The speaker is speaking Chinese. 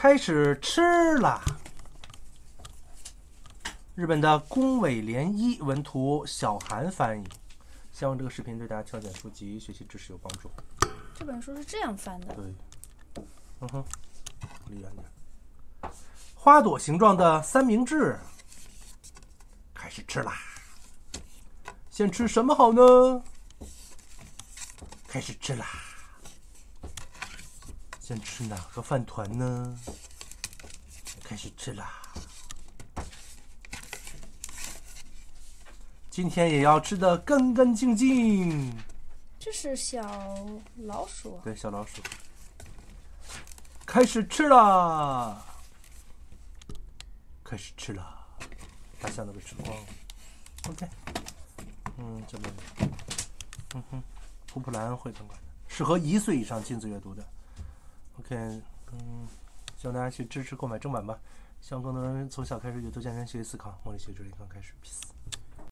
开始吃啦。日本的宫尾涟一文图，小韩翻译。希望这个视频对大家挑选书籍、学习知识有帮助。 这本书是这样翻的。 对，离远点。花朵形状的三明治，开始吃啦。先吃什么好呢？开始吃啦。先吃哪个饭团呢？开始吃啦。今天也要吃得干干净净。 这是小老鼠。 对，小老鼠。开始吃啦！开始吃啦！大象都被吃光了。OK， 这边，普普兰绘本馆的，适合1岁以上亲子阅读的。OK， 希望大家去支持购买正版吧。希望更多人从小开始阅读，健身学习思考。茉莉学这里刚开始 ，peace。